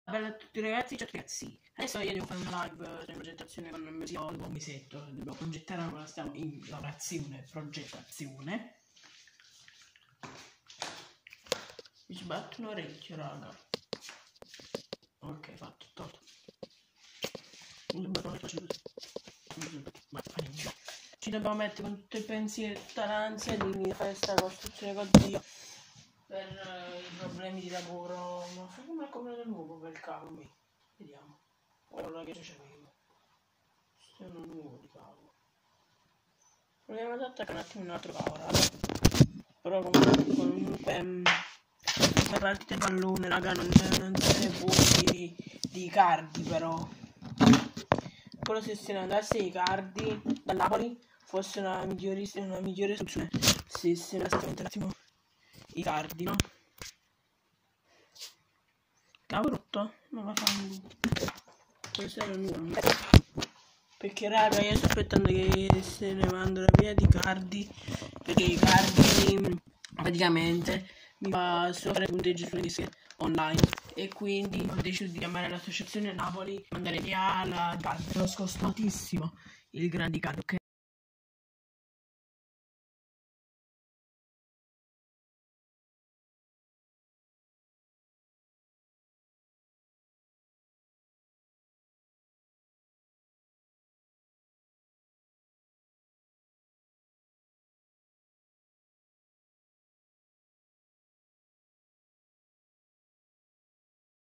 Bella a tutti ragazzi, ciao ragazzi. Adesso io devo fare una live in progettazione con il mio zio, dopo un mesetto, dobbiamo progettare ancora, stiamo in lavorazione, progettazione. Mi sbatto un orecchio, raga. Ok, fatto, tolto. Ci dobbiamo mettere con tutto il pensiero e tutta l'ansia di fare questa costruzione con Dio per i problemi di lavoro. Ma fai come comprato nuovo per il cavo qui. Vediamo. Ora che c'avevo. Questo è uno nuovo di cavo. Proviamo ad attaccare un attimo un altro cavo, raga. Però comunque questa parte del pallone, raga, non se ne può di cardi però. Però se ne andasse i cardi da Napoli fosse una migliore soluzione. Se ne andasse un attimo i cardi, no? Cavo rotto? Non la fanno. Questo era nuovo. Perché raga, io sto aspettando che se ne mandano via di cardi. Perché i cardi praticamente mi fa solo punteggio sulle dische online. E quindi ho deciso di chiamare l'associazione Napoli e mandare via la card. L'ho scostatissimo il grande card, ok?